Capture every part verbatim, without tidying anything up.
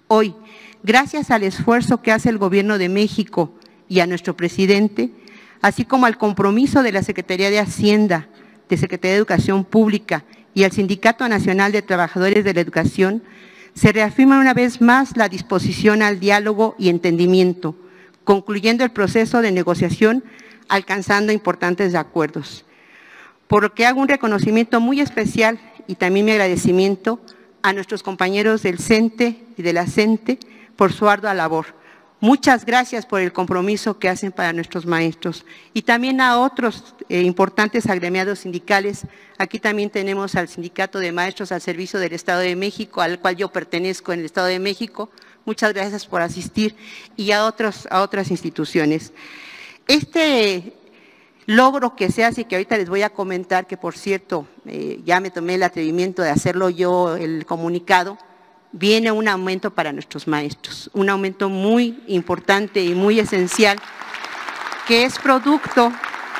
Hoy, gracias al esfuerzo que hace el Gobierno de México y a nuestro presidente, así como al compromiso de la Secretaría de Hacienda, de Secretaría de Educación Pública y al Sindicato Nacional de Trabajadores de la Educación, se reafirma una vez más la disposición al diálogo y entendimiento, concluyendo el proceso de negociación, alcanzando importantes acuerdos. Por lo que hago un reconocimiento muy especial y también mi agradecimiento a nuestros compañeros del CENTE y de la CENTE por su ardua labor. Muchas gracias por el compromiso que hacen para nuestros maestros y también a otros eh, importantes agremiados sindicales. Aquí también tenemos al Sindicato de Maestros al Servicio del Estado de México, al cual yo pertenezco en el Estado de México. Muchas gracias por asistir y a, otros, a otras instituciones. Este logro que se hace, que ahorita les voy a comentar, que por cierto, eh, ya me tomé el atrevimiento de hacerlo yo, el comunicado, viene un aumento para nuestros maestros, un aumento muy importante y muy esencial, que es producto,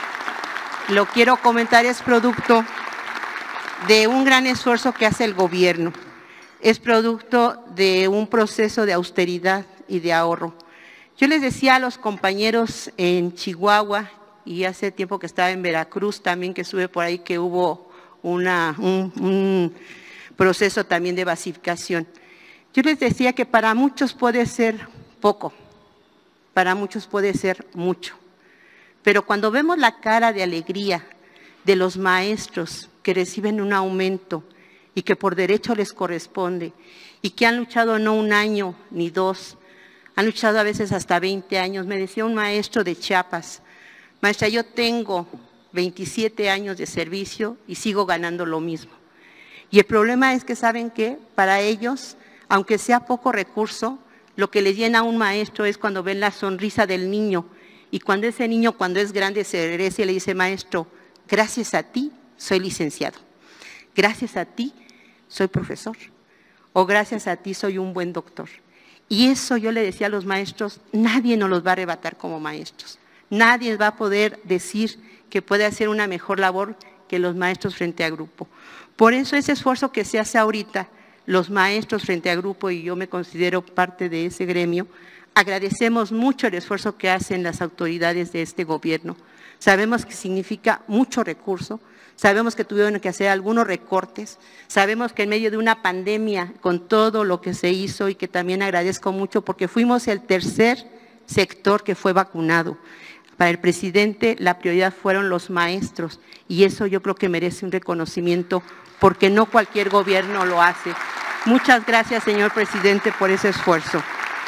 lo quiero comentar, es producto de un gran esfuerzo que hace el gobierno, es producto de un proceso de austeridad y de ahorro. Yo les decía a los compañeros en Chihuahua, y hace tiempo que estaba en Veracruz también, que estuve por ahí, que hubo una, un, un proceso también de basificación. Yo les decía que para muchos puede ser poco, para muchos puede ser mucho, pero cuando vemos la cara de alegría de los maestros que reciben un aumento y que por derecho les corresponde y que han luchado no un año ni dos, han luchado a veces hasta veinte años. Me decía un maestro de Chiapas: maestra, yo tengo veintisiete años de servicio y sigo ganando lo mismo. Y el problema es que, ¿saben qué? Para ellos, aunque sea poco recurso, lo que les llena a un maestro es cuando ven la sonrisa del niño. Y cuando ese niño, cuando es grande, se regresa y le dice: maestro, gracias a ti soy licenciado. Gracias a ti soy profesor. O gracias a ti soy un buen doctor. Y eso yo le decía a los maestros, nadie nos los va a arrebatar como maestros. Nadie va a poder decir que puede hacer una mejor labor que los maestros frente a grupo. Por eso ese esfuerzo que se hace ahorita, los maestros frente a grupo, y yo me considero parte de ese gremio, agradecemos mucho el esfuerzo que hacen las autoridades de este gobierno. Sabemos que significa mucho recurso, sabemos que tuvieron que hacer algunos recortes, sabemos que en medio de una pandemia, con todo lo que se hizo, y que también agradezco mucho porque fuimos el tercer sector que fue vacunado. Para el presidente la prioridad fueron los maestros y eso yo creo que merece un reconocimiento porque no cualquier gobierno lo hace. Muchas gracias, señor presidente, por ese esfuerzo.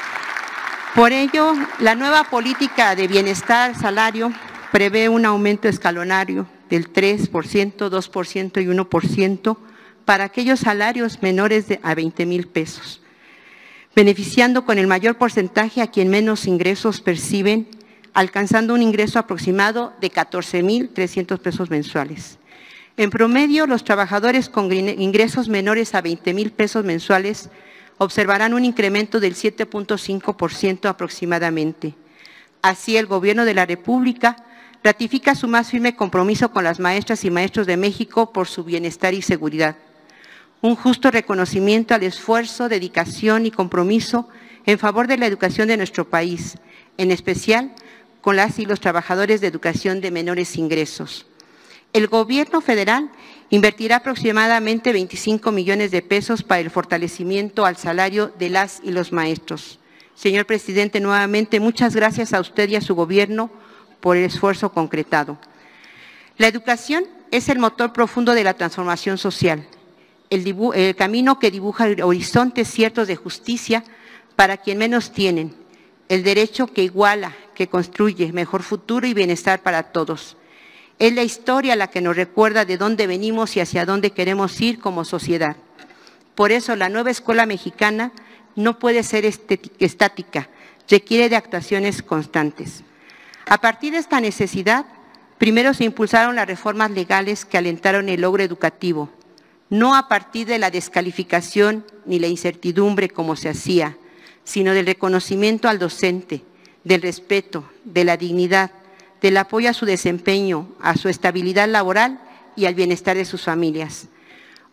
Por ello, la nueva política de bienestar al salario prevé un aumento escalonario del tres por ciento, dos por ciento y uno por ciento para aquellos salarios menores de a veinte mil pesos, beneficiando con el mayor porcentaje a quien menos ingresos perciben, alcanzando un ingreso aproximado de catorce mil trescientos pesos mensuales. En promedio, los trabajadores con ingresos menores a veinte mil pesos mensuales observarán un incremento del siete punto cinco por ciento aproximadamente. Así, el Gobierno de la República ratifica su más firme compromiso con las maestras y maestros de México por su bienestar y seguridad. Un justo reconocimiento al esfuerzo, dedicación y compromiso en favor de la educación de nuestro país, en especial con las y los trabajadores de educación de menores ingresos. El Gobierno federal invertirá aproximadamente veinticinco millones de pesos para el fortalecimiento al salario de las y los maestros. Señor presidente, nuevamente muchas gracias a usted y a su Gobierno por el esfuerzo concretado. La educación es el motor profundo de la transformación social, el, dibu- el camino que dibuja horizontes ciertos de justicia para quien menos tienen, el derecho que iguala, que construye mejor futuro y bienestar para todos. Es la historia la que nos recuerda de dónde venimos y hacia dónde queremos ir como sociedad. Por eso la nueva escuela mexicana no puede ser estática, requiere de actuaciones constantes. A partir de esta necesidad, primero se impulsaron las reformas legales que alentaron el logro educativo, no a partir de la descalificación ni la incertidumbre como se hacía, sino del reconocimiento al docente, del respeto, de la dignidad, del apoyo a su desempeño, a su estabilidad laboral y al bienestar de sus familias.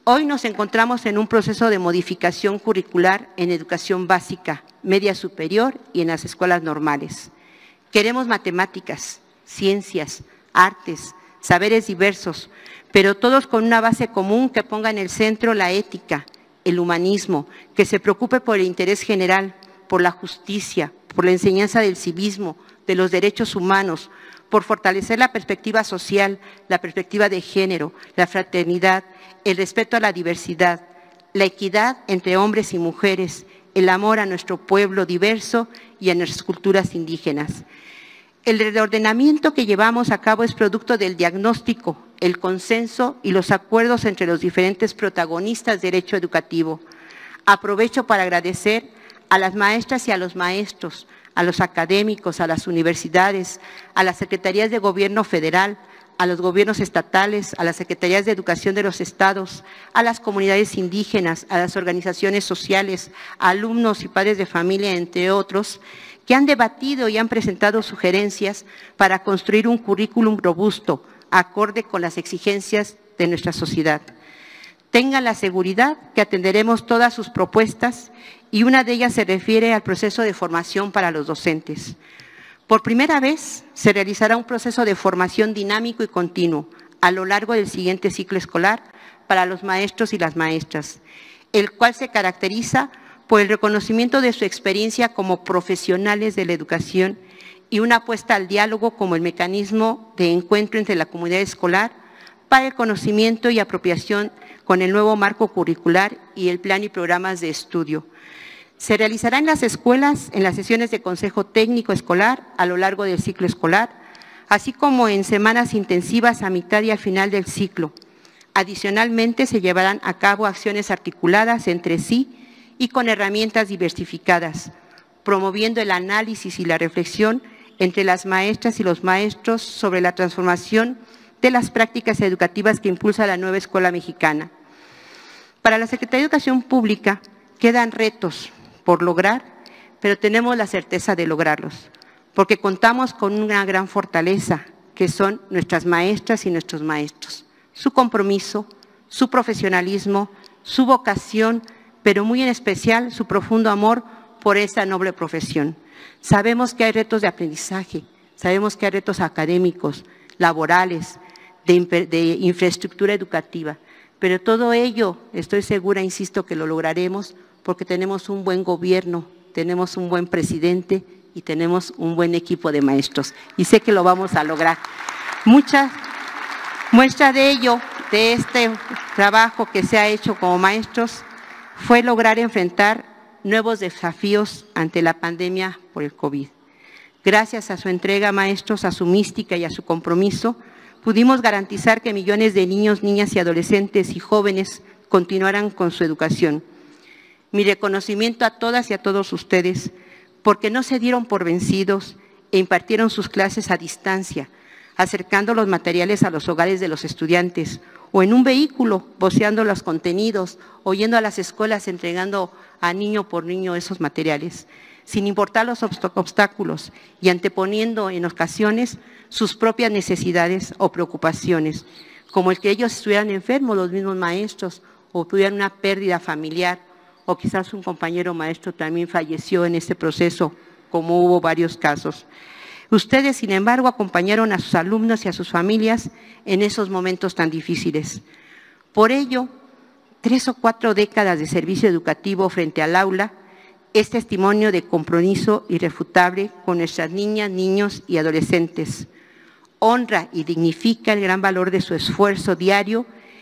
Hoy nos encontramos en un proceso de modificación curricular en educación básica, media superior y en las escuelas normales. Queremos matemáticas, ciencias, artes, saberes diversos, pero todos con una base común que ponga en el centro la ética, el humanismo, que se preocupe por el interés general, por la justicia, por la enseñanza del civismo, de los derechos humanos, por fortalecer la perspectiva social, la perspectiva de género, la fraternidad, el respeto a la diversidad, la equidad entre hombres y mujeres, el amor a nuestro pueblo diverso y a nuestras culturas indígenas. El reordenamiento que llevamos a cabo es producto del diagnóstico, el consenso y los acuerdos entre los diferentes protagonistas del derecho educativo. Aprovecho para agradecer a las maestras y a los maestros, a los académicos, a las universidades, a las secretarías de gobierno federal, a los gobiernos estatales, a las secretarías de educación de los estados, a las comunidades indígenas, a las organizaciones sociales, a alumnos y padres de familia, entre otros, que han debatido y han presentado sugerencias para construir un currículum robusto, acorde con las exigencias de nuestra sociedad. Tengan la seguridad que atenderemos todas sus propuestas y una de ellas se refiere al proceso de formación para los docentes. Por primera vez se realizará un proceso de formación dinámico y continuo a lo largo del siguiente ciclo escolar para los maestros y las maestras, el cual se caracteriza por el reconocimiento de su experiencia como profesionales de la educación y una apuesta al diálogo como el mecanismo de encuentro entre la comunidad escolar para el conocimiento y apropiación con el nuevo marco curricular y el plan y programas de estudio. Se realizará en las escuelas, en las sesiones de consejo técnico escolar a lo largo del ciclo escolar, así como en semanas intensivas a mitad y al final del ciclo. Adicionalmente, se llevarán a cabo acciones articuladas entre sí y con herramientas diversificadas, promoviendo el análisis y la reflexión entre las maestras y los maestros sobre la transformación de las prácticas educativas que impulsa la nueva escuela mexicana. Para la Secretaría de Educación Pública quedan retos por lograr, pero tenemos la certeza de lograrlos, porque contamos con una gran fortaleza, que son nuestras maestras y nuestros maestros. Su compromiso, su profesionalismo, su vocación, pero muy en especial su profundo amor por esta noble profesión. Sabemos que hay retos de aprendizaje, sabemos que hay retos académicos, laborales, de, de infraestructura educativa, pero todo ello, estoy segura, insisto, que lo lograremos porque tenemos un buen gobierno, tenemos un buen presidente y tenemos un buen equipo de maestros. Y sé que lo vamos a lograr. Mucha muestra de ello, de este trabajo que se ha hecho como maestros, fue lograr enfrentar nuevos desafíos ante la pandemia por el COVID. Gracias a su entrega, maestros, a su mística y a su compromiso, pudimos garantizar que millones de niños, niñas y adolescentes y jóvenes continuaran con su educación. Mi reconocimiento a todas y a todos ustedes, porque no se dieron por vencidos e impartieron sus clases a distancia, acercando los materiales a los hogares de los estudiantes, o en un vehículo, voceando los contenidos, o yendo a las escuelas entregando a niño por niño esos materiales, sin importar los obstáculos y anteponiendo en ocasiones sus propias necesidades o preocupaciones, como el que ellos estuvieran enfermos, los mismos maestros, o tuvieran una pérdida familiar, o quizás un compañero maestro también falleció en este proceso, como hubo varios casos. Ustedes, sin embargo, acompañaron a sus alumnos y a sus familias en esos momentos tan difíciles. Por ello, tres o cuatro décadas de servicio educativo frente al aula es testimonio de compromiso irrefutable con nuestras niñas, niños y adolescentes. Honra y dignifica el gran valor de su esfuerzo diario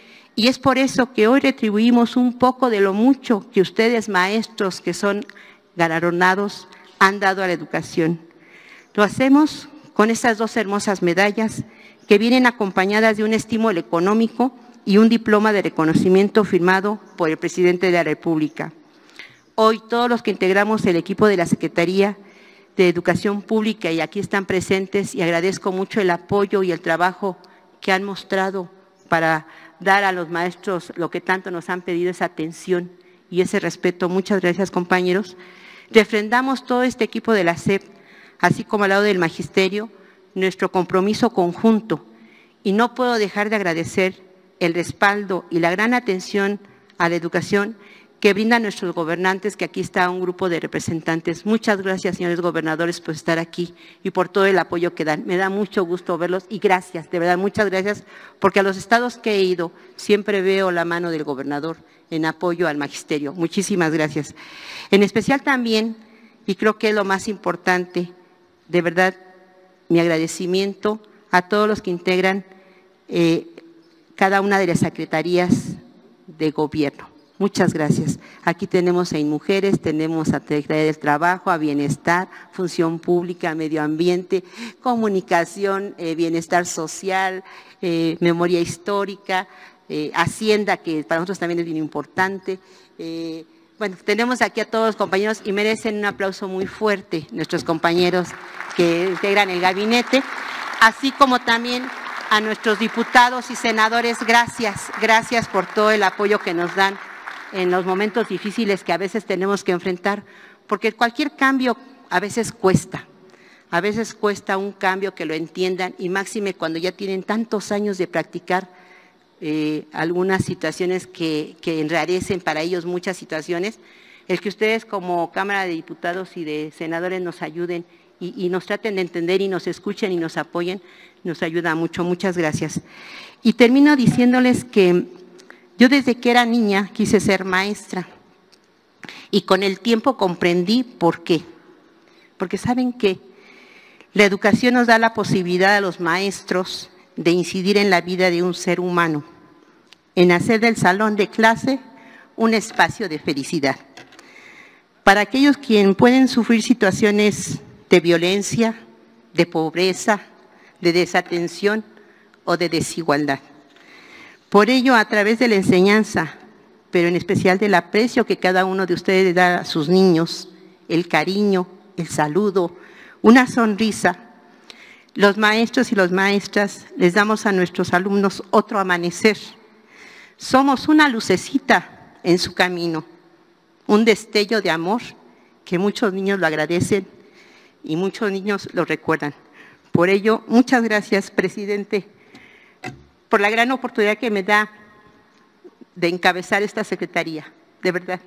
y es por eso que hoy retribuimos un poco de lo mucho que ustedes, maestros, que son galardonados, han dado a la educación. Lo hacemos con estas dos hermosas medallas que vienen acompañadas de un estímulo económico y un diploma de reconocimiento firmado por el presidente de la República. Hoy todos los que integramos el equipo de la Secretaría de Educación Pública y aquí están presentes y agradezco mucho el apoyo y el trabajo que han mostrado para dar a los maestros lo que tanto nos han pedido, esa atención y ese respeto. Muchas gracias, compañeros. Refrendamos todo este equipo de la S E P, así como al lado del magisterio, nuestro compromiso conjunto. Y no puedo dejar de agradecer el respaldo y la gran atención a la educación que brindan nuestros gobernantes, que aquí está un grupo de representantes. Muchas gracias, señores gobernadores, por estar aquí y por todo el apoyo que dan. Me da mucho gusto verlos y gracias, de verdad, muchas gracias, porque a los estados que he ido siempre veo la mano del gobernador en apoyo al magisterio. Muchísimas gracias. En especial también, y creo que es lo más importante, de verdad, mi agradecimiento a todos los que integran eh, cada una de las secretarías de gobierno. Muchas gracias. Aquí tenemos a InMujeres, tenemos a Secretaría del Trabajo, a Bienestar, Función Pública, Medio Ambiente, Comunicación, eh, Bienestar Social, eh, Memoria Histórica, eh, Hacienda, que para nosotros también es bien importante. Eh, bueno, tenemos aquí a todos los compañeros y merecen un aplauso muy fuerte nuestros compañeros que integran el gabinete, así como también a nuestros diputados y senadores. Gracias, gracias por todo el apoyo que nos dan en los momentos difíciles que a veces tenemos que enfrentar, porque cualquier cambio a veces cuesta, a veces cuesta un cambio que lo entiendan y máxime cuando ya tienen tantos años de practicar eh, algunas situaciones que, que enrarecen para ellos muchas situaciones, el que ustedes como Cámara de Diputados y de Senadores nos ayuden y, y nos traten de entender y nos escuchen y nos apoyen, nos ayuda mucho. Muchas gracias. Y termino diciéndoles que yo desde que era niña quise ser maestra y con el tiempo comprendí por qué. Porque saben que la educación nos da la posibilidad a los maestros de incidir en la vida de un ser humano, en hacer del salón de clase un espacio de felicidad. Para aquellos quienes pueden sufrir situaciones de violencia, de pobreza, de desatención o de desigualdad. Por ello, a través de la enseñanza, pero en especial del aprecio que cada uno de ustedes da a sus niños, el cariño, el saludo, una sonrisa, los maestros y las maestras les damos a nuestros alumnos otro amanecer. Somos una lucecita en su camino, un destello de amor que muchos niños lo agradecen y muchos niños lo recuerdan. Por ello, muchas gracias, presidente, por la gran oportunidad que me da de encabezar esta secretaría, de verdad.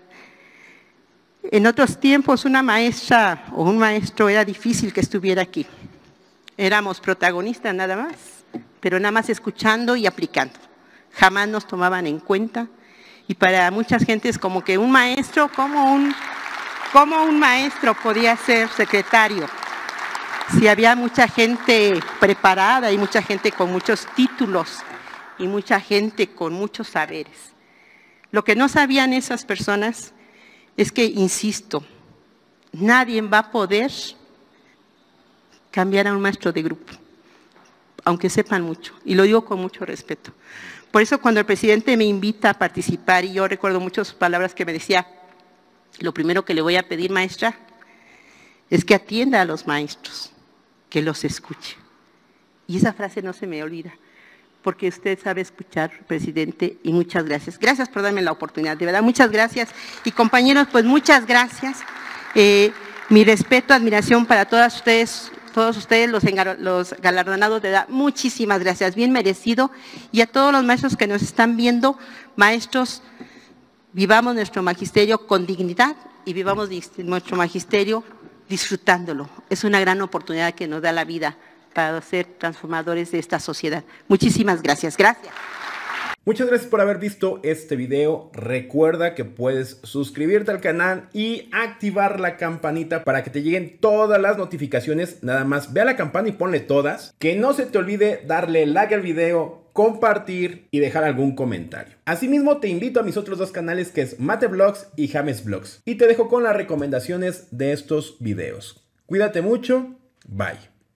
En otros tiempos una maestra o un maestro era difícil que estuviera aquí. Éramos protagonistas nada más, pero nada más escuchando y aplicando. Jamás nos tomaban en cuenta y para muchas gentes como que un maestro, como un, como un maestro podía ser secretario. Si había mucha gente preparada y mucha gente con muchos títulos y mucha gente con muchos saberes. Lo que no sabían esas personas es que, insisto, nadie va a poder cambiar a un maestro de grupo, aunque sepan mucho, y lo digo con mucho respeto. Por eso cuando el presidente me invita a participar, y yo recuerdo muchas palabras que me decía, lo primero que le voy a pedir, maestra, es que atienda a los maestros, que los escuche. Y esa frase no se me olvida, porque usted sabe escuchar, presidente, y muchas gracias. Gracias por darme la oportunidad, de verdad, muchas gracias. Y compañeros, pues muchas gracias. Eh, mi respeto, admiración para todas ustedes, todos ustedes, los, los galardonados de edad, muchísimas gracias, bien merecido. Y a todos los maestros que nos están viendo, maestros, vivamos nuestro magisterio con dignidad y vivamos nuestro magisterio disfrutándolo. Es una gran oportunidad que nos da la vida para ser transformadores de esta sociedad. Muchísimas gracias. Gracias. Muchas gracias por haber visto este video. Recuerda que puedes suscribirte al canal y activar la campanita para que te lleguen todas las notificaciones. Nada más ve a la campana y ponle todas. Que no se te olvide darle like al video, compartir y dejar algún comentario. Asimismo te invito a mis otros dos canales, que es Mate Vlogs y James Vlogs. Y te dejo con las recomendaciones de estos videos. Cuídate mucho. Bye.